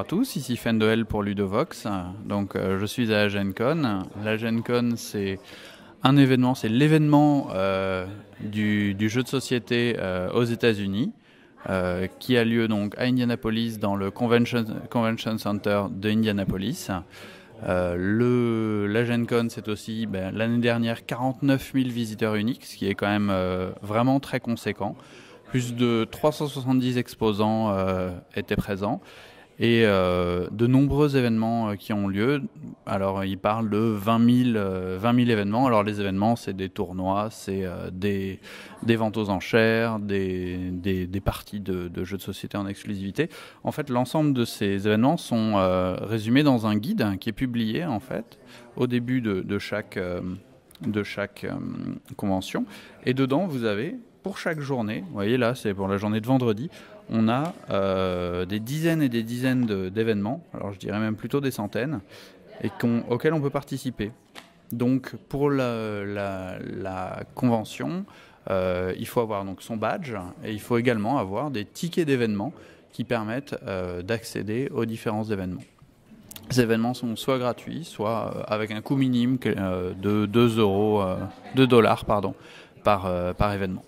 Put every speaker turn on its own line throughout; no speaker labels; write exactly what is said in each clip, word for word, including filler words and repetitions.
à tous, ici Fendoel pour Ludovox. Donc euh, je suis à la Gen Con. La Gen Con, c'est un événement, c'est l'événement euh, du, du jeu de société euh, aux États-Unis, euh, qui a lieu donc à Indianapolis dans le Convention, Convention Center de Indianapolis. Euh, le, la Gen Con, c'est aussi ben, l'année dernière quarante-neuf mille visiteurs uniques, ce qui est quand même euh, vraiment très conséquent. Plus de trois cent soixante-dix exposants euh, étaient présents et euh, de nombreux événements euh, qui ont lieu. Alors, ils parlent de vingt mille, euh, vingt mille événements. Alors, les événements, c'est des tournois, c'est euh, des, des ventes aux enchères, des, des, des parties de, de jeux de société en exclusivité. En fait, l'ensemble de ces événements sont euh, résumés dans un guide qui est publié, en fait, au début de, de chaque, euh, de chaque euh, convention. Et dedans, vous avez... Pour chaque journée, vous voyez là, c'est pour la journée de vendredi, on a euh, des dizaines et des dizaines de, d'événements, alors je dirais même plutôt des centaines, et qu'on, auxquels on peut participer. Donc pour la, la, la convention, euh, il faut avoir donc son badge, et il faut également avoir des tickets d'événements qui permettent euh, d'accéder aux différents événements. Ces événements sont soit gratuits, soit euh, avec un coût minime euh, de deux euros, euh, deux dollars pardon, par, euh, par événement.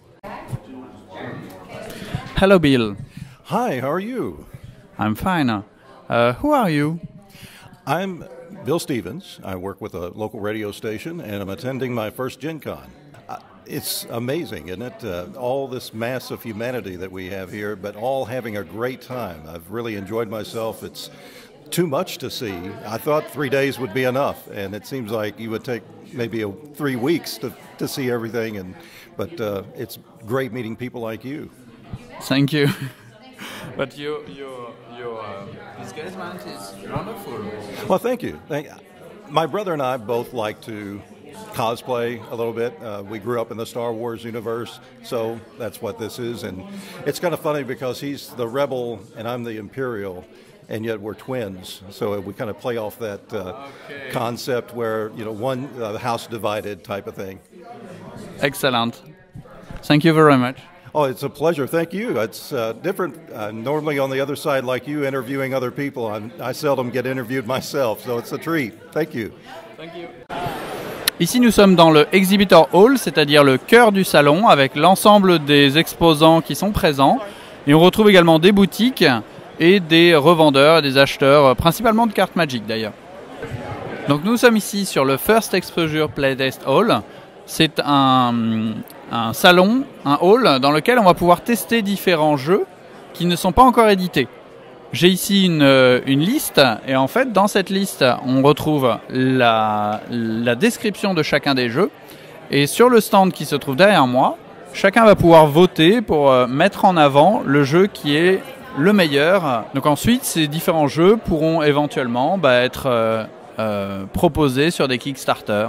Hello, Bill.
Hi, how are you?
I'm fine. Uh, who are you?
I'm Bill Stevens. I work with a local radio station, and I'm attending my first Gen Con. Uh, it's amazing, isn't it? Uh, all this mass of humanity that we have here, but all having a great time. I've really enjoyed myself. It's too much to see. I thought three days would be enough, and it seems like you would take maybe a, three weeks to, to see everything. And but uh, it's great meeting people like you.
Thank you. But your your your uh, engagement is wonderful.
Well, thank you. Thank, my brother and I both like to cosplay a little bit. Uh, we grew up in the Star Wars universe, so that's what this is. And it's kind of funny because he's the rebel and I'm the Imperial, and yet we're twins. So we kind of play off that uh, okay. concept where, you know, one uh, house divided type of thing.
Excellent. Thank you very much.
Oh, it's a pleasure. Thank you. It's uh, different. Uh, normally on the other side, like you, interviewing other people. I'm, I seldom get interviewed myself, so it's a treat. Thank you.
Thank you. Ici, nous sommes dans le Exhibitor Hall, c'est-à-dire le cœur du salon, avec l'ensemble des exposants qui sont présents. Et on retrouve également des boutiques et des revendeurs, des acheteurs, principalement de cartes Magic d'ailleurs. Donc nous sommes ici sur le First Exposure Playtest Hall. C'est un, un salon, un hall dans lequel on va pouvoir tester différents jeux qui ne sont pas encore édités. J'ai ici une, une liste et en fait dans cette liste on retrouve la, la description de chacun des jeux et sur le stand qui se trouve derrière moi, chacun va pouvoir voter pour mettre en avant le jeu qui est le meilleur. Donc ensuite ces différents jeux pourront éventuellement bah, être euh, euh, proposés sur des Kickstarter.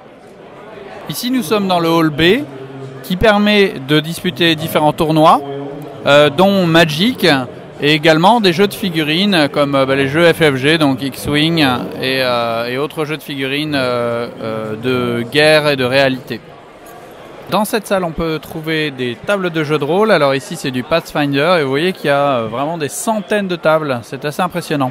Ici, nous sommes dans le hall B qui permet de disputer différents tournois, euh, dont Magic et également des jeux de figurines comme euh, bah, les jeux F F G, donc X-Wing et, euh, et autres jeux de figurines euh, euh, de guerre et de réalité. Dans cette salle, on peut trouver des tables de jeux de rôle. Alors ici, c'est du Pathfinder et vous voyez qu'il y a vraiment des centaines de tables. C'est assez impressionnant.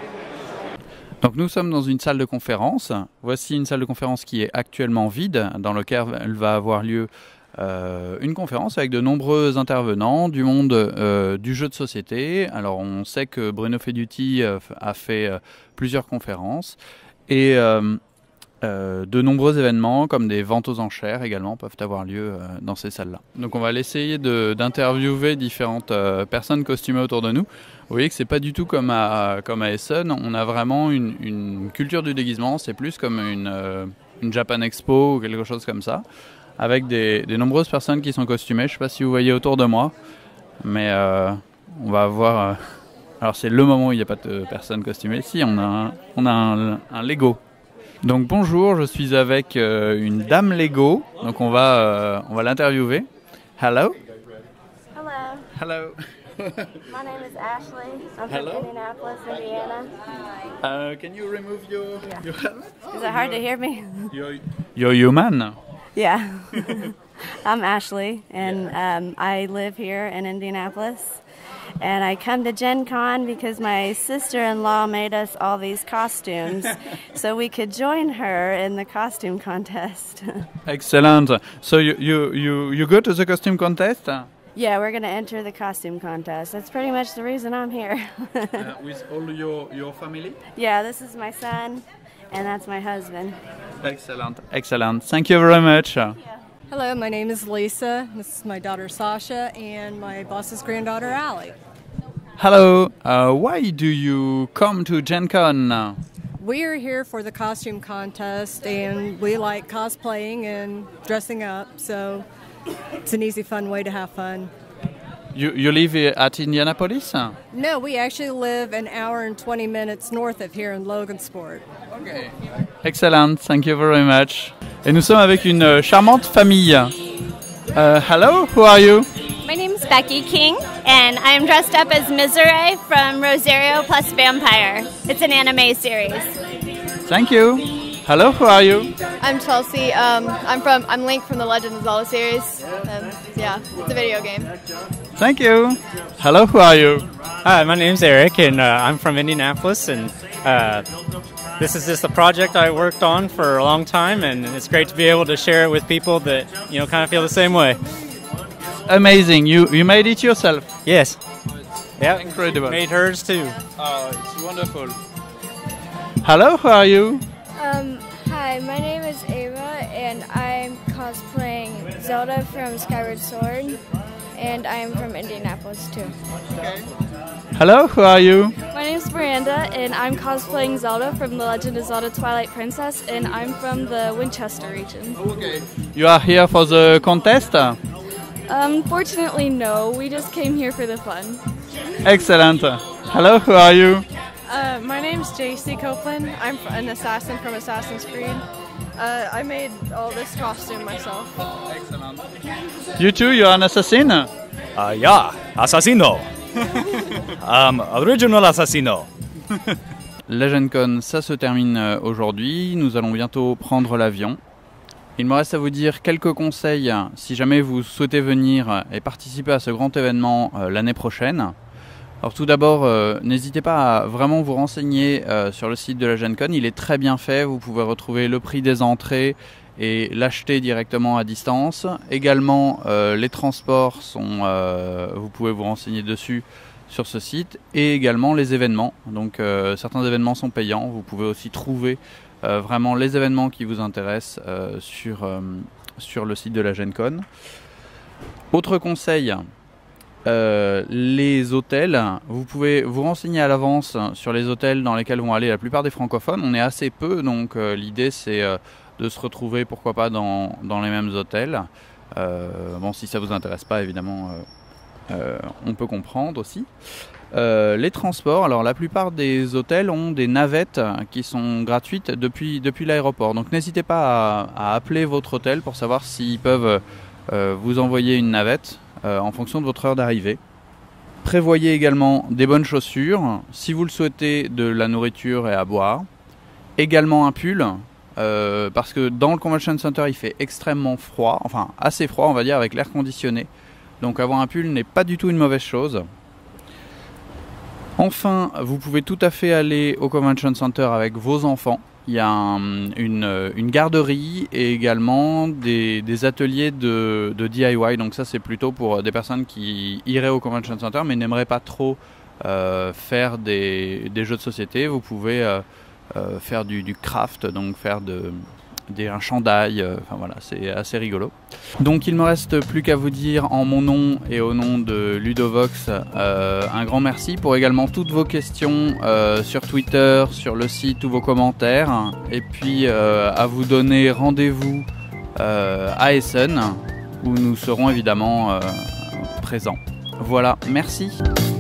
Donc nous sommes dans une salle de conférence. Voici une salle de conférence qui est actuellement vide, dans laquelle va avoir lieu euh, une conférence avec de nombreux intervenants du monde euh, du jeu de société. Alors on sait que Bruno Feduti euh, a fait euh, plusieurs conférences et euh, euh, de nombreux événements comme des ventes aux enchères également peuvent avoir lieu euh, dans ces salles-là. Donc on va essayer de, d'interviewer différentes euh, personnes costumées autour de nous. Vous voyez que c'est pas du tout comme à, comme à Essen, on a vraiment une, une culture du déguisement, c'est plus comme une, euh, une Japan Expo ou quelque chose comme ça, avec des, des nombreuses personnes qui sont costumées. Je ne sais pas si vous voyez autour de moi, mais euh, on va avoir... Euh, alors c'est le moment où il n'y a pas de personnes costumées. Ici, on a un, on a un, un Lego. Donc bonjour, je suis avec euh, une dame Lego, donc on va, euh, on va l'interviewer. Hello.
Hello.
Hello.
My name is Ashley. I'm
Hello?
from Indianapolis, Indiana.
Uh, can you remove your,
Yeah.
your helmet?
Is it hard to hear me?
You're, you're human.
Yeah. I'm Ashley, and um, I live here in Indianapolis. And I come to Gen Con because my sister-in-law made us all these costumes so we could join her in the costume contest.
Excellent. So you, you, you, you go to the costume contest?
Yeah, we're going to enter the costume contest. That's pretty much the reason I'm here.
uh, with all your, your family?
Yeah, this is my son, and that's my husband.
Excellent, excellent. Thank you very much.
Yeah.
Hello, my name is Lisa. This is my daughter Sasha and my boss's granddaughter Allie.
Hello. Uh, why do you come to Gen Con?
We are here for the costume contest and we like cosplaying and dressing up, so it's an easy, fun way to have fun.
You, you live at Indianapolis?
No, we actually live an hour and twenty minutes north of here in Logansport.
Okay. Excellent, thank you very much. Et nous sommes avec une charmante famille. Uh, hello, who are you?
My name is Becky King, and I'm dressed up as Mizure from Rosario Plus Vampire. It's an anime series.
Thank you. Hello, who are you?
I'm Chelsea. Um, I'm from I'm Link from the Legend of Zelda series. Um, yeah, it's a video game.
Thank you. Hello, who are you?
Hi, my name's Eric, and uh, I'm from Indianapolis, and uh, this is just a project I worked on for a long time, and it's great to be able to share it with people that, you know, kind of feel the same way.
Amazing. You you made it yourself?
Yes. Yeah.
Incredible.
Made hers too.
Oh, it's wonderful. Hello, who are you?
Um, hi, my name is Ava, and I'm cosplaying Zelda from Skyward Sword, and I am from Indianapolis too.
Okay. Hello, who are you?
My name is Miranda, and I'm cosplaying Zelda from The Legend of Zelda Twilight Princess, and I'm from the Winchester region.
Okay. You are here for the contest?
Unfortunately, no. We just came here for the fun.
Excellent. Hello, who are you?
Uh, my name's J C Copeland. I'm an assassin from Assassin's Creed. Uh, I made all this costume myself.
Excellent. You too, you are an assassin?
Uh, yeah, assassino. um, original assassino.
La Gen Con, ça se termine aujourd'hui. Nous allons bientôt prendre l'avion. Il me reste à vous dire quelques conseils si jamais vous souhaitez venir et participer à ce grand événement euh, l'année prochaine. Alors tout d'abord, euh, n'hésitez pas à vraiment vous renseigner euh, sur le site de la Gen Con. Il est très bien fait, vous pouvez retrouver le prix des entrées et l'acheter directement à distance. Également, euh, les transports, sont, euh, vous pouvez vous renseigner dessus sur ce site. Et également les événements. Donc euh, certains événements sont payants, vous pouvez aussi trouver euh, vraiment les événements qui vous intéressent euh, sur, euh, sur le site de la Gen Con. Autre conseil, Euh, les hôtels, vous pouvez vous renseigner à l'avance sur les hôtels dans lesquels vont aller la plupart des francophones. On est assez peu, donc euh, l'idée c'est euh, de se retrouver pourquoi pas dans, dans les mêmes hôtels. Euh, bon, si ça vous intéresse pas, évidemment, euh, euh, on peut comprendre aussi. Euh, les transports, alors la plupart des hôtels ont des navettes qui sont gratuites depuis, depuis l'aéroport. Donc n'hésitez pas à, à appeler votre hôtel pour savoir s'ils peuvent euh, vous envoyer une navette Euh, en fonction de votre heure d'arrivée. Prévoyez également des bonnes chaussures, si vous le souhaitez, de la nourriture et à boire. Également un pull, euh, parce que dans le Convention Center il fait extrêmement froid, enfin assez froid on va dire avec l'air conditionné. Donc avoir un pull n'est pas du tout une mauvaise chose. Enfin, vous pouvez tout à fait aller au Convention Center avec vos enfants. Il y a un, une, une garderie et également des, des ateliers de, de D I Y. Donc ça c'est plutôt pour des personnes qui iraient au Convention Center mais n'aimeraient pas trop euh, faire des, des jeux de société. Vous pouvez euh, euh, faire du, du craft, donc faire de, des, un chandail. Euh, enfin voilà, c'est assez rigolo. Donc il ne me reste plus qu'à vous dire en mon nom et au nom de Ludovox euh, un grand merci pour également toutes vos questions euh, sur Twitter, sur le site, tous vos commentaires. Et puis euh, à vous donner rendez-vous euh, à Essen où nous serons évidemment euh, présents. Voilà, merci.